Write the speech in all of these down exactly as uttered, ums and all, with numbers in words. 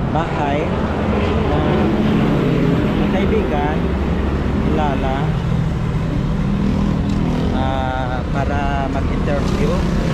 bahay ng kaibigan Lala uh, para mag-interview.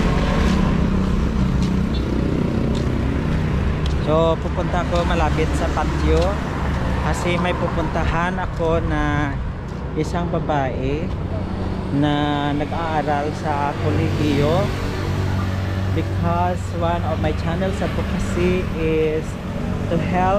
So pupunta ako malapit sa patio kasi may pupuntahan ako na isang babae na nag-aaral sa kolehiyo, because one of my channels advocacy is to help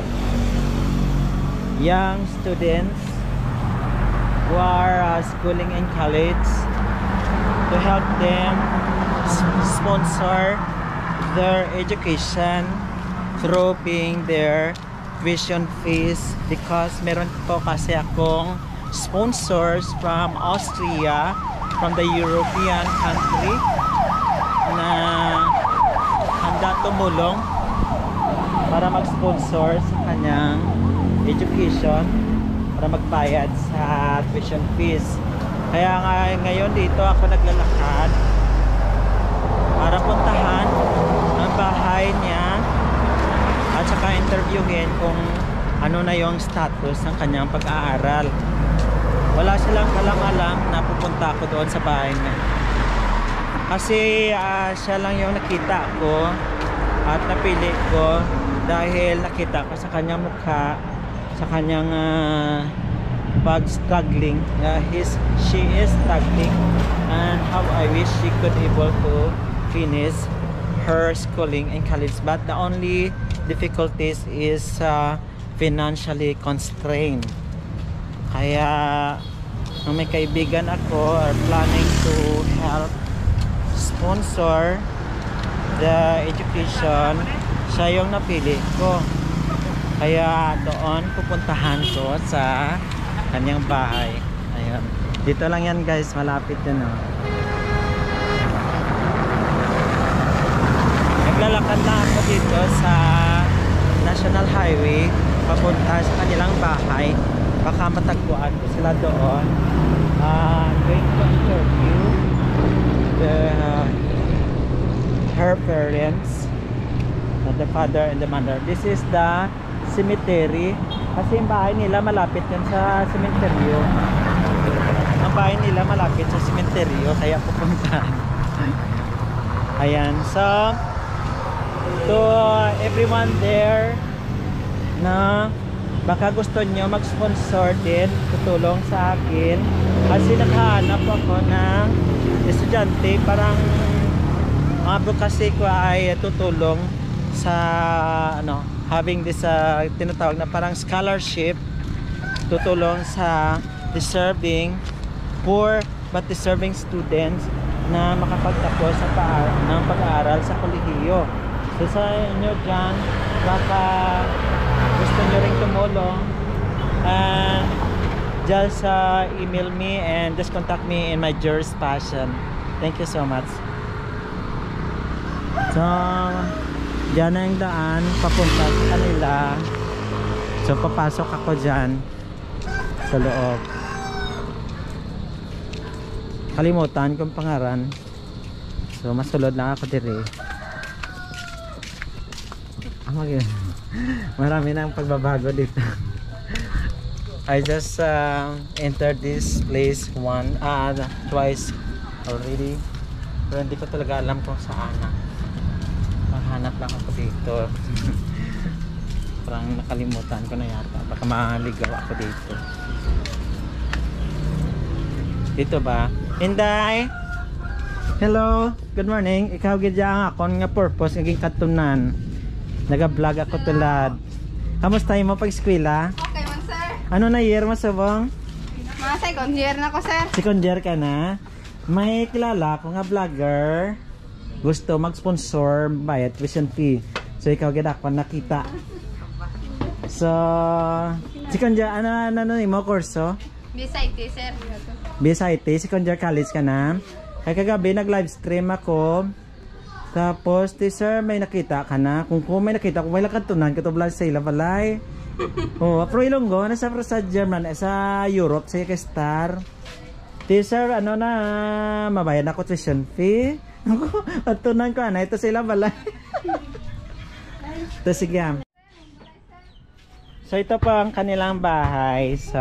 young students who are uh, schooling in college, to help them sponsor their education through paying their tuition fees, because meron po kasi akong sponsors from Austria, from the European country, na handa tumulong para mag-sponsor sa kanyang education, para magbayad sa tuition fees. Kaya nga ngayon dito ako naglalakad para puntahan ang bahay niya at saka interviewin kung ano na yung status ng kanyang pag-aaral. Wala silang kalam-alam na pupunta ako doon sa bahay niya, kasi uh, siya lang yung nakita ko at napili ko dahil nakita ko sa kanyang mukha, sa kanyang uh, pag-struggling. uh, his, she is struggling, and how I wish she could able to finish her schooling in college, but the only difficulties is uh, financially constrained. Kaya nung may kaibigan ako are planning to help sponsor the education, siya yung napili ko. Kaya doon pupuntahan ko sa kanyang bahay. Ayun, dito lang yan guys, malapit yun, oh. Naglalakad na ako dito sa National Highway papunta sa kanilang bahay. Baka matagpuan ko sila doon. uh, going to interview the, uh, her parents, uh, the father and the mother. This is the cemetery, kasi yung bahay nila malapit yan sa cemeteryo. Ang bahay nila malapit sa cemeteryo, kaya pupuntahan. Ayan, so to everyone there na baka gusto nyo mag-sponsor din, tutulong sa akin, kasi nakahanap ako ng estudyante, parang advocacy ko ay tutulong sa ano, having this uh, tinatawag na parang scholarship, tutulong sa deserving, poor but deserving students na makapagtapos sa pag ng pag-aaral sa kolehiyo. So sa inyo dyan, baka gusto nyo rin tumulong, and just uh, email me and just contact me in my Gerrys passion. Thank you so much. So dyan na yung daan papunta sa kanila. So papasok ako dyan sa loob. Kalimutan kong pangaran, so masulod lang ako dire. Marami nang pagbabago dito. I just uh, entered this place one, uh, twice already, pero hindi ko talaga alam kung saan na. Maghanap lang ako dito. Parang nakalimutan ko na yata, baka maligaw ako dito. Dito ba? Inday! Hello! Good morning! Ikaw gidya ako nga purpose naging katunan. Naga-vlog ako tulad. Kamusta mo pag-eskwela? Okay man, sir. Ano na year mo subong? Mga second year na ko, sir. Second year ka na? May kilala ko nga vlogger. Gusto mag-sponsor bayad tuition fee. So ikaw gid ako nakita. So second year, ano ano ano mo kurso? B S I T, sir. B S I T, second year college ka na? Kaya kagabi nag-live stream ako. Tapos, di sir, may nakita ka na. Kung, kung may nakita, kung may lakatunan, katublan sa ila balay. Oh, pero ilonggo, nasa sa German, sa Europe, sa Star. Di sir, ano na, mabayad ako tuition fee. Katunan ko na, ito sa ila balay. Ito sige. So ito po ang kanilang bahay. So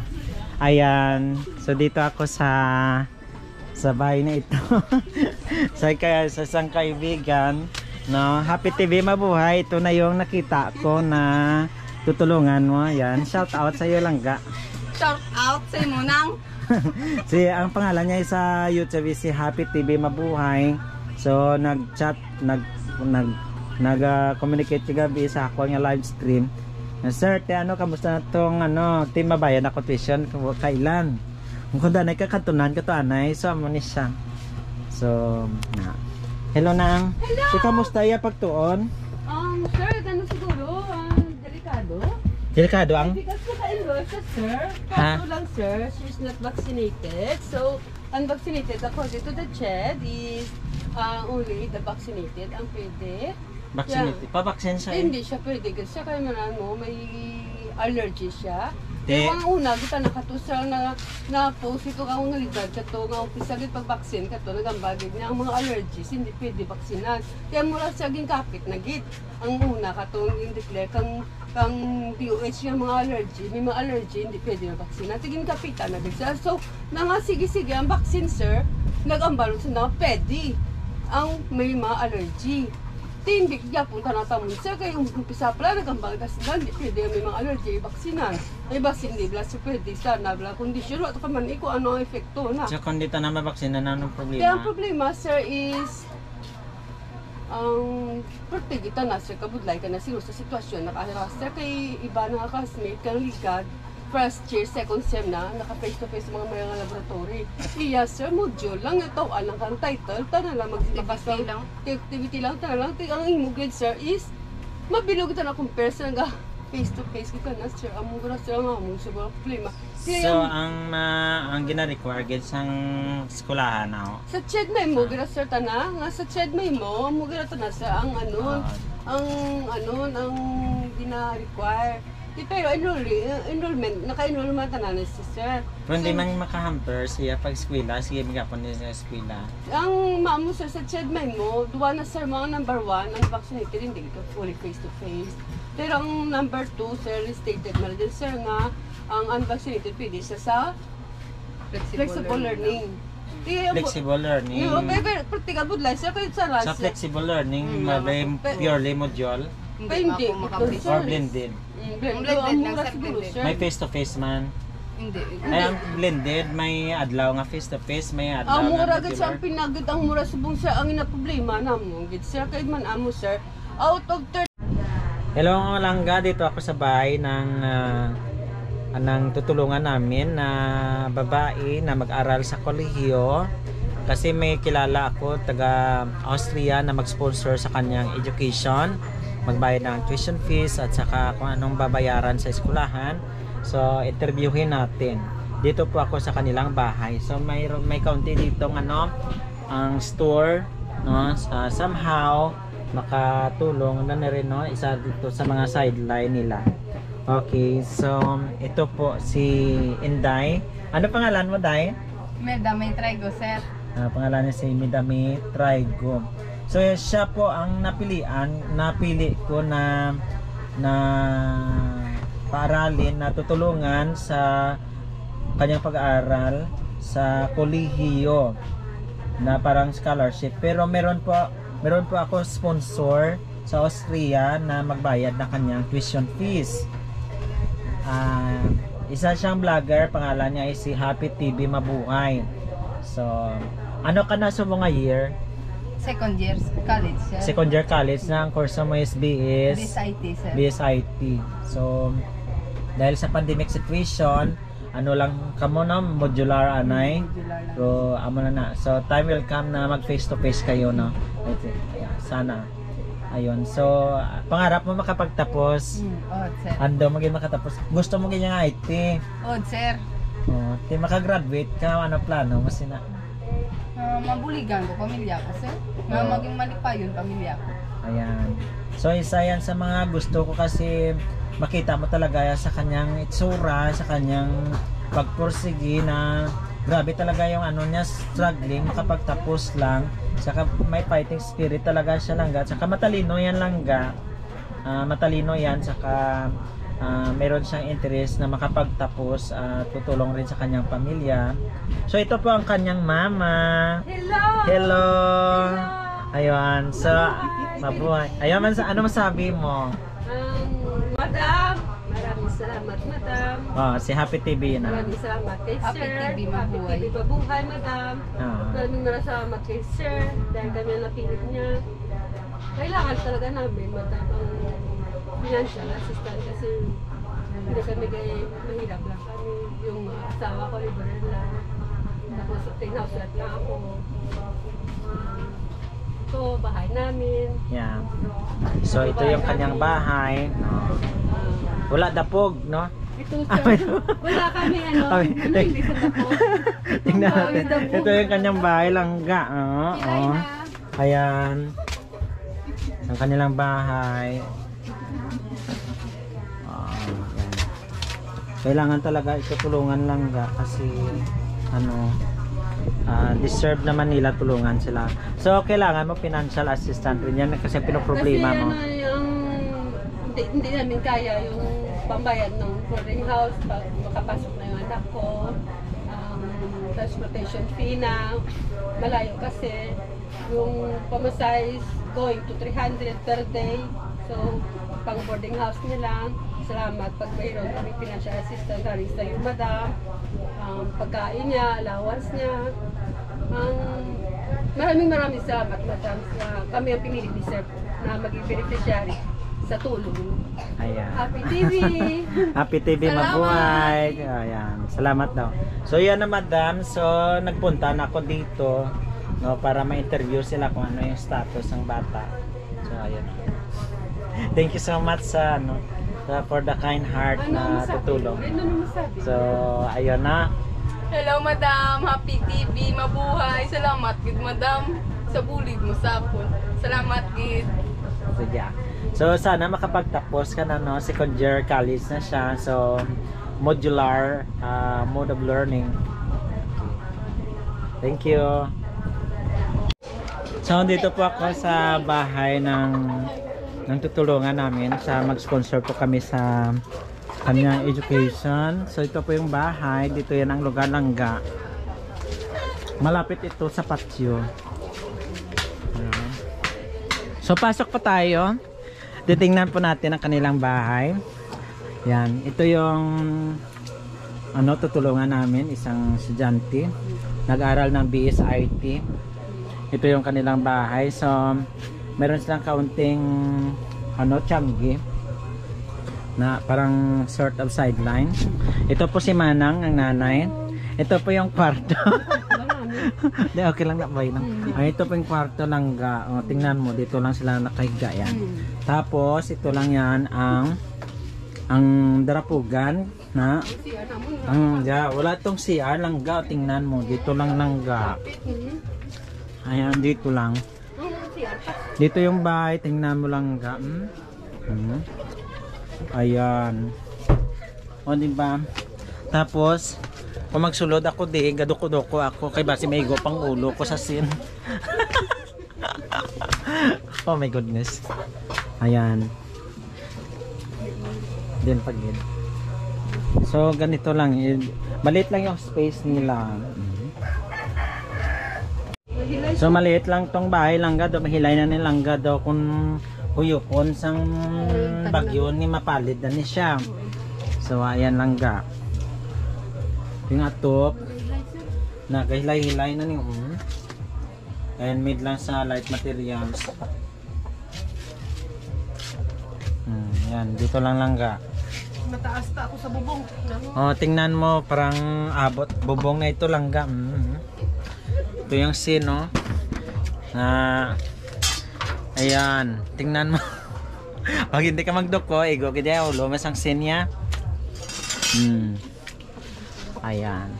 ayan. So dito ako sa sa bahay na ito. sa kaya sa isang kaibigan, no, Happy T V mabuhay. Ito na yung nakita ko na tutulungan mo. Ayan, shout out sa iyo lang ga. Shout out sa mo nang. Si ang pangalan niya sa YouTube si Happy T V mabuhay. So nag-chat, nag nag nag-communicate uh, gabi sa ako nga live stream. Na sir, te ano kamusta na tong ano, team mabayan ako tuition kailan? Kung danay ka katunan ka to anay, so amo ni siya. So, na. Hello nang. Hello. Si kamusta ya pagtuon? Um, sir, ano siguro, uh, delikado? Delikado ang? Because naka-enroll siya, sir. Ha? Kaso lang, sir, she's not vaccinated. So, unvaccinated according to the C H E D is uh, only the vaccinated ang pwede. Vaccinated. Yeah. Pa-vaccine siya Eh, eh. hindi siya pwede kasi siya kaya man ano, may allergy siya. De- Yung ang una, kita nakatusal na na-post ito ka ang nalibad ka to, nga umpisa rin pag-vaccine ka to, nagambagid niya ang mga allergies, hindi pwede vaksinan. Kaya mula siya ging kapit na git. Ang una ka to, yung declare kang kang D O H yung mga allergy, may mga allergy, hindi pwede na vaksinan. Tiging kapitan na git siya. So, na nga sige-sige, ang vaccine sir, nag-ambalo sa na pwede ang may mga allergy. Hindi kaya punta na tamon sir, kaya yung umpisa pala nagambal kasi na hindi pwede may mga allergy, vaksinan. May vaccine di bla so pwede sana bla kondisyon at kaman iko ano ang epekto na. So kung dito na mabaksina na anong problema? Kaya ang problema sir is ang pertigita na sir, kabudlay ka na siguro sa sitwasyon nakahira sir kay iba na classmate kang ligad first year, second sem na, naka face to face mga mga laboratory. Iya sir, module lang, ito alang kang title, tana lang mag-activity lang. Activity lang, tana lang. Ang imo grade sir is, mabilog ito na compare sa nga face to face kita na sir. Amo ko na sir, ang among siguro problema. Kaya So yung- ang uh, ang gina-require gid sang eskwelahan na sa C H E D may mo, gira sir tana, nga sa C H E D may mo, mo gira tana sa ang ano, ang ano, ang gina-require. Di, pero enroll, enrollment, naka-enrollment na na si sir. Pero hindi So, man makahamper siya pag eskwela, sige magapon din sa eskwela. ang maamo sir sa C H E D may mo, duwa na sir mga number one, ang vaccinated hindi ka fully face to face. Pero ang number two sir, stated na rin sir nga, ang unvaccinated pwede siya sa Flexible, flexible learning. Di, Flexible learning. Yung, pero practical budlay sir, kahit sa Sa rasa. flexible learning, Mm, may pe- purely module Pa hindi, ako ito, makapit. sir. or blended. Mm, blended. Blended Ang lang, mura sir, siguro blended. sir. May face to face man. Hindi. Ay ang blended may adlaw nga face to face, may adlaw Ang nga mura gid regular. sa pinagid ang mura subong sa ang ina problema namo gid sir kay man amo sir. Out of thirty Hello mga langga, dito ako sa bahay ng uh, anang tutulungan namin na babae na mag-aral sa kolehiyo kasi may kilala ako taga Austria na mag-sponsor sa kanyang education, magbayad ng tuition fees at saka kung anong babayaran sa eskwelahan. So interviewin natin. Dito po ako sa kanilang bahay. So may may kaunti ditong ano ang store, no, sa somehow makatulong na, na rin, no, isa dito sa mga sideline nila. Okay, so ito po si Inday. Ano pangalan mo, Day? Meda, may trigo, sir. Ah, pangalan niya si Midami Trigo. So siya po ang napilian, napili ko na na paaralin na tutulungan sa kanyang pag-aaral sa kolehiyo na parang scholarship. Pero meron po meron po ako sponsor sa Austria na magbayad ng kanyang tuition fees. Ah, isa siyang vlogger, pangalan niya ay si Happy T V Mabuhay. So, ano ka na sa mga year? Second year college, sir. Second year college na ang course mo is B S B S I T, sir. B S I T. So, dahil sa pandemic situation, ano lang kamo na modular anay. Modular lang. So, amo na na. So, time will come na mag face to face kayo, no. Ayan, sana. Ayun. So, pangarap mo makapagtapos. Mm, odd, sir. Ando mo gyud makatapos. Gusto mo gyud nga I T. Odd, sir. Oh, ti makagraduate ka, ano plano mo sina? Uh, mabuligan ko, pamilya ko, sir. Nga Oo. maging malipayon, pamilya ko. Ayan. So isa yan sa mga gusto ko kasi makita mo talaga sa kanyang itsura, sa kanyang pagpursigi na grabe talaga yung ano niya, struggling, makapagtapos lang. Saka may fighting spirit talaga siya langga. Saka matalino yan langga. Ah, matalino yan. Saka uh, meron siyang interest na makapagtapos at uh, tutulong rin sa kanyang pamilya. So ito po ang kanyang mama. Hello! Hello! Ayun, so mabuhay. Ayun, man, ano masabi mo? Um, madam, maraming salamat, madam. Oh, si Happy T V na. Maraming salamat kay Happy sir. T V, mabuhay. Happy T V, mabuhay, madam. Ah. Maraming maraming salamat kay sir dahil kami ang napilit niya. Kailangan talaga namin, madam, ang financial assistance kasi hindi kami kay mahirap lang kami. Yung uh, asawa ko, liberal lang. Tapos, tinghouse lang ako. Um, ito, bahay namin. Yeah. So ito yung kanyang bahay. No? Wala dapog, no? Ito, sir. Wala kami, ano, Ay, hindi sa tapo. Tingnan natin. Ito yung kanyang bahay, langga. Oh, Kilay oh. na. Ayan. Ang kanilang bahay. Oh, ayan. Kailangan talaga itutulungan langga kasi ano, uh, deserve naman nila tulungan sila. So kailangan mo financial assistance rin yan kasi pinoproblema mo. Kasi ano, yung, hindi, hindi namin kaya yung pambayad ng boarding house pag makapasok na yung anak ko. Um, transportation fee na malayo kasi yung pamasahe is going to three hundred per day. So pang boarding house nila. Salamat pag mayroon kami financial assistance galing sa yung madam. Um, pagkain niya, allowance niya. Um, maraming maraming salamat, madam. Sa, kami ang pinili ni sir na maging beneficiary sa tulong. Ayan. Happy T V! Happy T V, Salamat. mabuhay. Ayan. Salamat daw. So yan na, madam. So nagpunta na ako dito, no, para ma-interview sila kung ano yung status ng bata. So ayan. Thank you so much sa ano sa, for the kind heart Ano na masabi? tutulong. Ano masabi? So ayun na. Hello, madam. Happy T V. Mabuhay. Salamat, gid, madam. Sa bulid mo sapon. Salamat, gid. So yeah. So sana makapagtapos ka na, no. Second year college na siya. So modular uh, mode of learning. Thank you. So dito po ako sa bahay ng ng tutulungan namin sa mag-sponsor po kami sa kanyang education. So ito po yung bahay, dito yan ang lugar langga. Malapit ito sa patio. Ayan. So pasok pa tayo. Titingnan po natin ang kanilang bahay. Yan, ito yung ano tutulungan namin, isang estudyante nag-aral ng B S I T. Ito yung kanilang bahay. So meron silang kaunting ano, tiyanggi na parang sort of sideline. Ito po si Manang, ang nanay. Ito po yung kwarto. Di, okay lang na ba yun? Ay, ito po yung kwarto langga. O, tingnan mo, dito lang sila nakahiga yan. Tapos ito lang yan ang ang darapugan na ang ja, wala tong C R langga. Tingnan mo, dito lang langga. Ayan, dito lang. Dito yung bahay, tingnan mo lang ga. Hmm? Hmm. Ayan. O, diba? Tapos, kung magsulod ako di, gadoko-doko ako. Kay basi may go pang ulo ko sa sin. Oh my goodness. Ayan. Din pagid. So, ganito lang. Maliit lang yung space nila. So maliit lang tong bahay langga do, mahilay na ni langga do kung huyukon sang bagyo ni mapalid na ni siya. So ayan langga. Yung atop nagahilay-hilay na ni um. And mid lang sa light materials. Hmm, yan dito lang langga. Mataas ta ako sa bubong. Oh, tingnan mo parang abot bubong na ito langga. Mm. Ito yung scene, no? Na ayan, tingnan mo. Pag hindi ka magdoko, igo kaya ulo mas ang scene niya. Hmm. Ayan.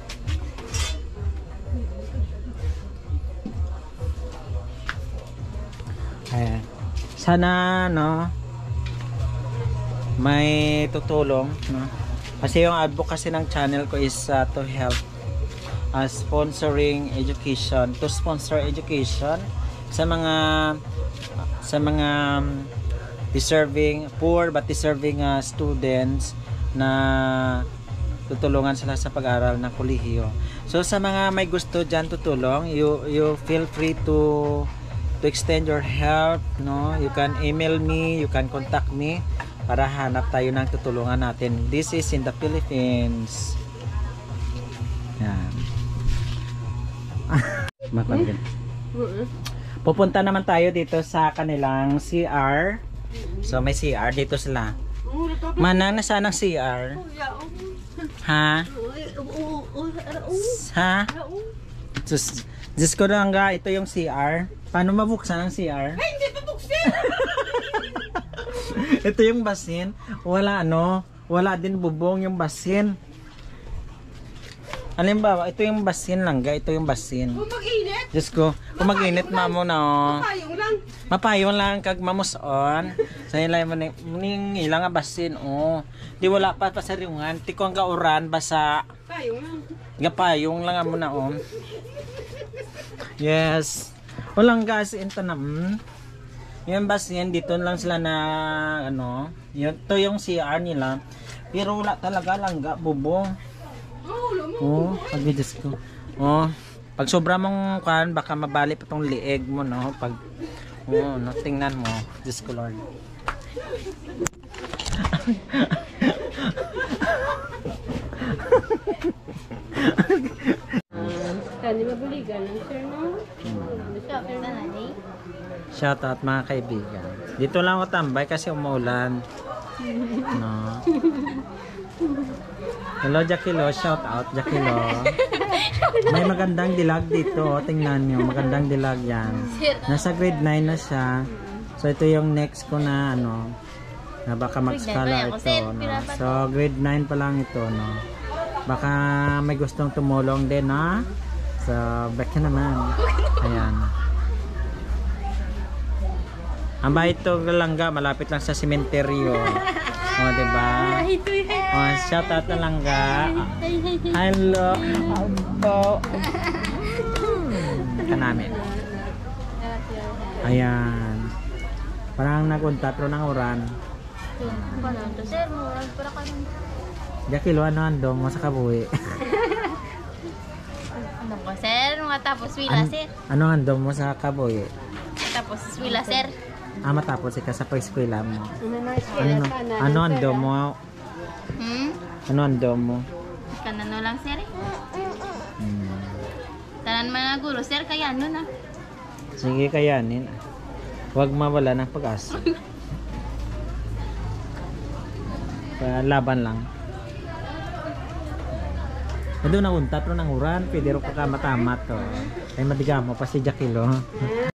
Ayan. Sana no may tutulong, no? Kasi yung advocacy ng channel ko is uh, to help Uh, sponsoring education, to sponsor education sa mga sa mga um, deserving, poor but deserving uh, students na tutulungan sila sa pag-aaral ng kolehiyo. So sa mga may gusto dyan tutulong, you you feel free to to extend your help, no? You can email me, you can contact me para hanap tayo ng tutulungan natin. This is in the Philippines. Yan. Mapagod. Pupunta naman tayo dito sa kanilang C R. So may C R dito sila. Manang nasaan ang C R? Ha? Ha? Sus, Diyos ko lang ga, ito yung C R. Paano mabuksan ang C R? Ay, hindi pa buksin! Ito yung basin. Wala ano, wala din bubong yung basin. Halimbawa, ito yung basin lang ga, ito yung basin. Kung mag-init? Diyos ko, kung mag-init mamo na oh. Mapayong lang. Mapayong lang kag mamuson. Sa ilay mo ning ilang nga basin oh. Di wala pa pasariungan, ti ko ang gauran basa. Payong lang. Gapayong lang amo na oh. Yes. Walang gas into na. Mm. Yung basin dito lang sila na ano, yun to yung C R nila. Pero wala talaga lang ga bubong. Oh, pag Diyos ko. Oh, pag sobra mong kan baka mabali pa tong lieg mo no pag oh, no tingnan mo. Diyos ko Lord. Kani mabuligan ng sir no? Shout out mga kaibigan. Dito lang ako tambay kasi umuulan. No. Hello Jackilo, shout out Jackilo. May magandang dilag dito, tingnan nyo, magandang dilag yan. Nasa grade nine na siya. So ito yung next ko na ano, na baka mag-scholar ito, no. So grade nine pa lang ito, no. Baka may gustong tumulong din, ha. So back naman. Ayan. Ang bahay ito Langga, malapit lang sa sementeryo. O, oh, diba? Oh, shout out na Langga. Hello. Abo. Kanami. Ayan. Parang naguntatro ng uran. Jackie, ano andong mo sa kabuhi? Andong ko, sir. Matapos wila, An sir. ano andong mo sa kabuhi? Matapos wila, sir. Ah, matapos ika sa pag-eskwela mo. Ano? Ano, ano andong mo? Hmm? Ano andong mo? Kanano lang, sir. Hmm. Tanan man na guro, sir. Kaya ano na. Sige, kayanin. Huwag mawala ng pag-asa. Laban lang. Ito na unta, pero nang uran. Pwede rin ka matamat to. Ay madiga mo pa si Jackilo.